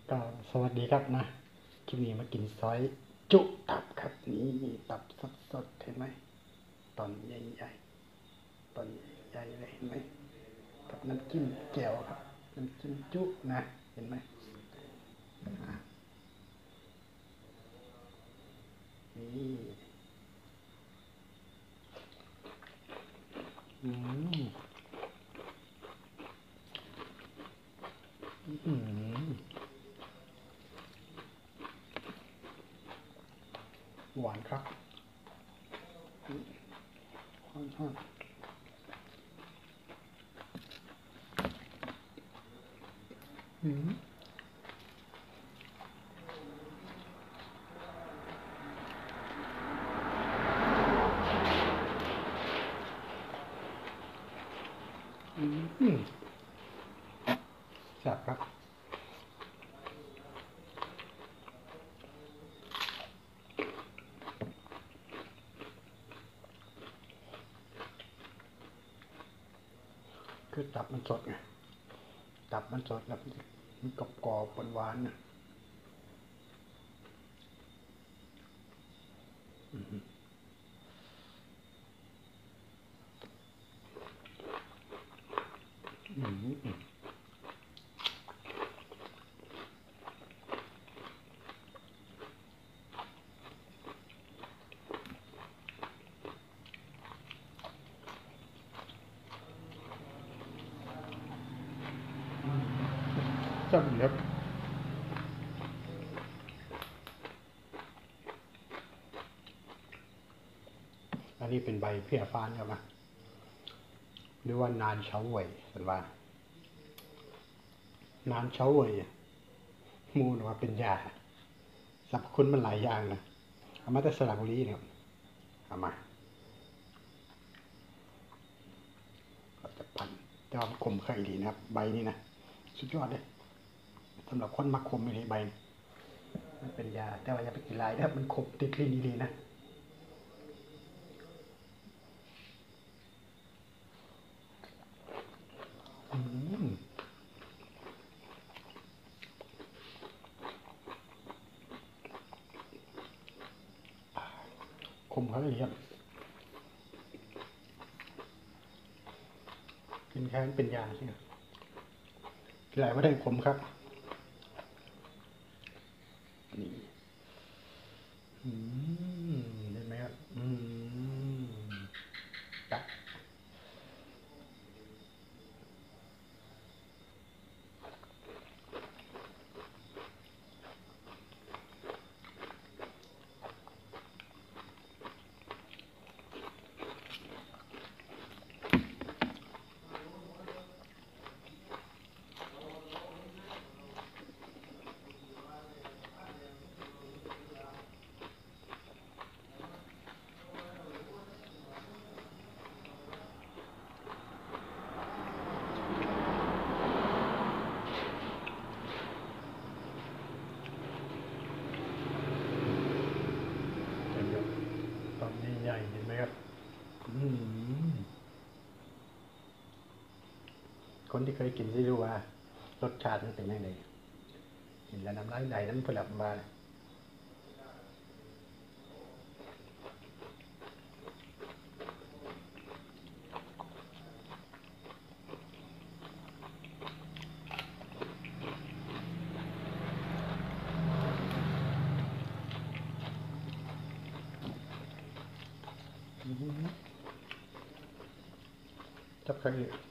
ก็สวัสดีครับนะคลิปนี้มากินซอยจุตับครับนี่ตับสดๆเห็นไหมตอนใหญ่ๆตอนใหญ่ๆเลยเห็นไหมกับน้ำจิ้มแจ่วครับน้ำจิ้มจุนะเห็นไหมนี่อืมอืมหวานครับทอดอืมอืมแซ่บครับคือตับมันสดไงตับมันสดแล้วมันกรอบๆหวานๆนะอืมแซ่บดีครับ อันนี้เป็นใบเพี้ยฟ้านครับนะหรือว่านานเฉาเว่ยเป็นว่านานเฉาเว่ยมูนว่าเป็นยาสรรพคุณมันหลายอย่างนะเอามาแต่สระบุรีนะครับเอามาก็จะพันแต่ว่าขมเคยดีนะครับใบนี้นะสุดยอดเลยสำหรับคนมักขมไม่เลยใบมันเป็นยาแต่ว่าอย่าไปกินหลายนะครับมันขมติดลิ้นดีๆนะอืมขมเขาเลยครับกินแค่นั้นเป็นยาใช่ไหมกินหลายไม่ได้ขมครับนี่อืมเห็นไหมครับจับ ตอนนี้ใหญ่เห็นไหมครับอืมคนที่เคยกินจะรู้ว่ารสชาติมันเป็นยังไงกินแล้วน้ำลายไหลน้ำผลับมาจับใคร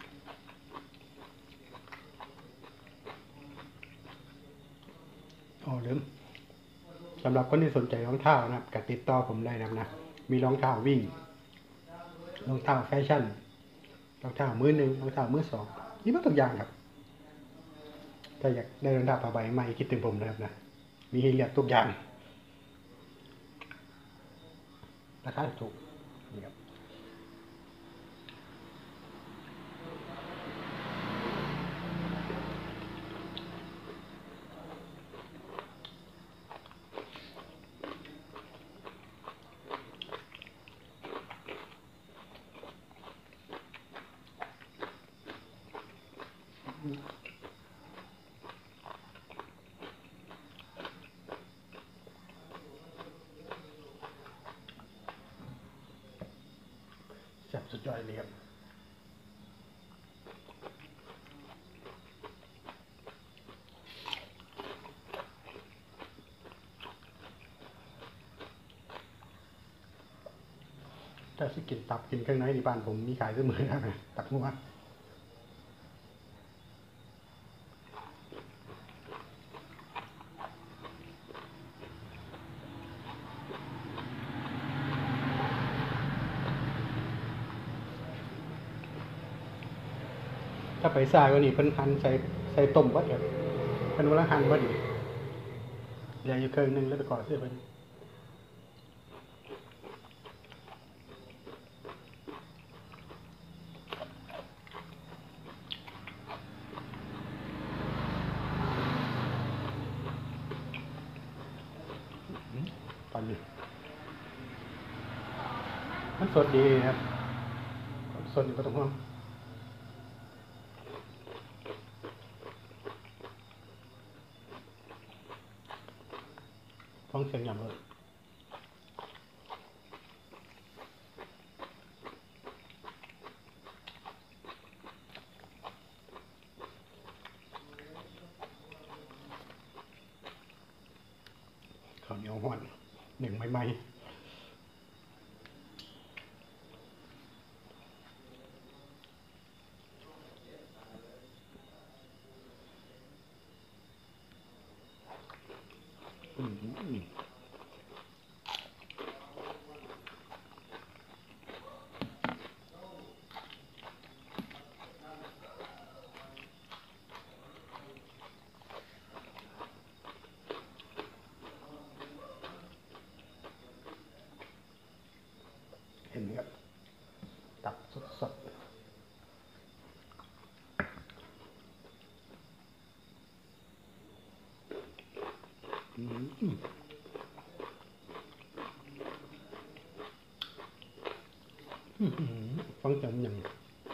อ๋อลืมสำหรับคนที่สนใจรองเท้านะครับก็ติดต่อผมได้นะครับนะมีรองเท้าวิ่งรองเท้าแฟชั่นรองเท้ามือหนึ่งรองเท้ามือสองนี่มันทุกอย่างครับถ้าอยากได้รองเท้าผ้าใบใหม่คิดถึงผมนะครับนะมีให้เลือกทุกอย่างราคาถูกนี่ครับนี่ครับถ้าสิกินตับกินเครื่องในที่บ้านผมมีขายเสมอนะตับงัวถ้าไปซ่าก็นี่เพิ่นหั่นใส่ต้มบ่เดี๋ยวเพิ่นว่าละหั่นบ่ดีเหลืออยู่ครึ่งนึงแล้วไปขอซื้อเพิ่นตอนนี้มันสดดีครับสดอยู่บ่ต้องห่วงฟังเสียงยำเลยข้าวเหนียวฮ้อนหนึ่งใหม่ๆเห็นไหมครับตับสดฟังจำอย่าง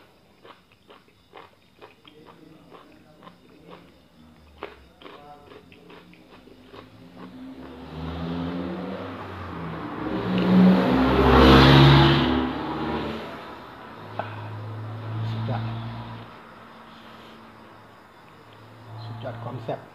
สุดยอดความแซ่บ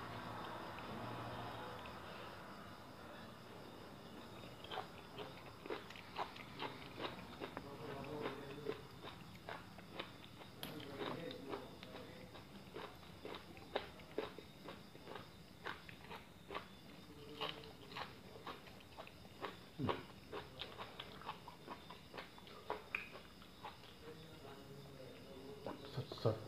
สด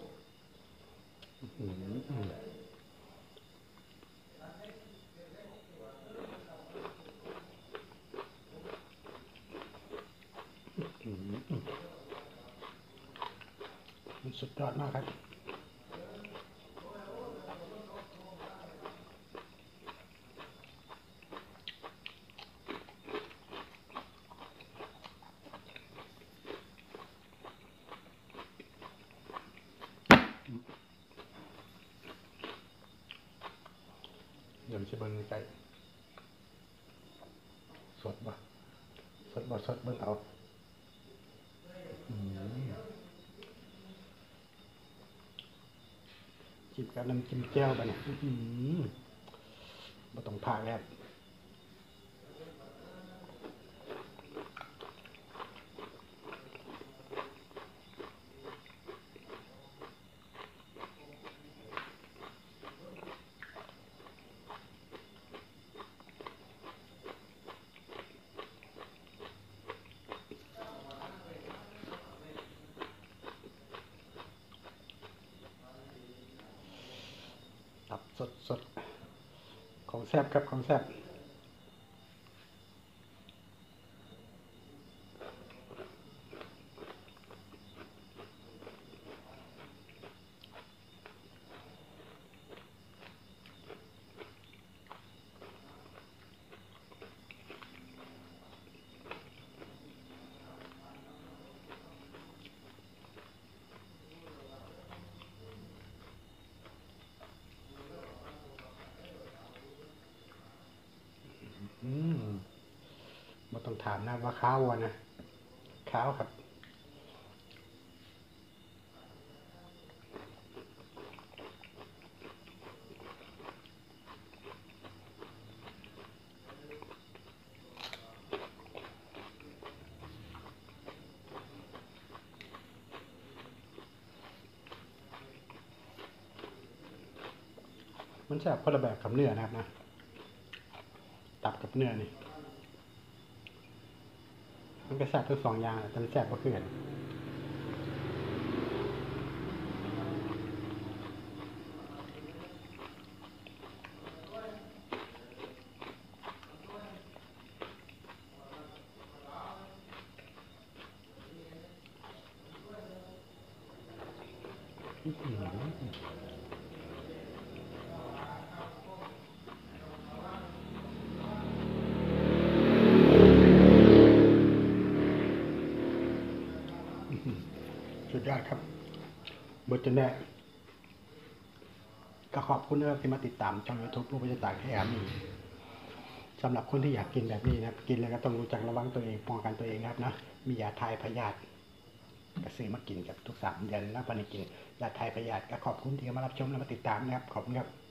สุดยอดมากครับเดี๋ยวจะเบิ่งไก่สดบ่สดบ่สดเบิ่งเอาจิ้มกับน้ำจิ้มแจ่วไปเนี่ยบ่ต้องพากแล้วตับสดของแซ่บครับของแซ่บบ่ต้องถามนะว่าข้าวนะข้าวครับมันแซ่บคนละแบบกับเนื้อนะครับนะตับกับเนื้อนี่มันก็แซ่บทั้งสองอย่างแต่มันแซ่บกว่าเพื่อนสุดยอดครับเบอร์จนแน่ก็ขอบคุณนะครับที่มาติดตามช่อง YouTube ลูกพิจิตรแค่แอมนี่สำหรับคนที่อยากกินแบบนี้นะครับกินแล้วก็ต้องรู้จักระวังตัวเองป้องกันตัวเองครับนะมียาทายพยาธิก็ซื้อมากินกับทุก3 เดือนแล้วพอได้กินยาทายพยาธิก็ขอบคุณที่มารับชมและมาติดตามนะครับขอบคุณครับ